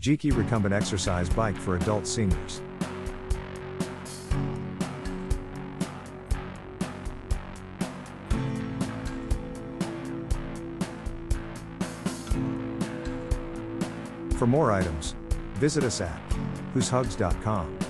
JEEKEE Recumbent exercise bike for adult seniors. For more items, visit us at whoshugs.com.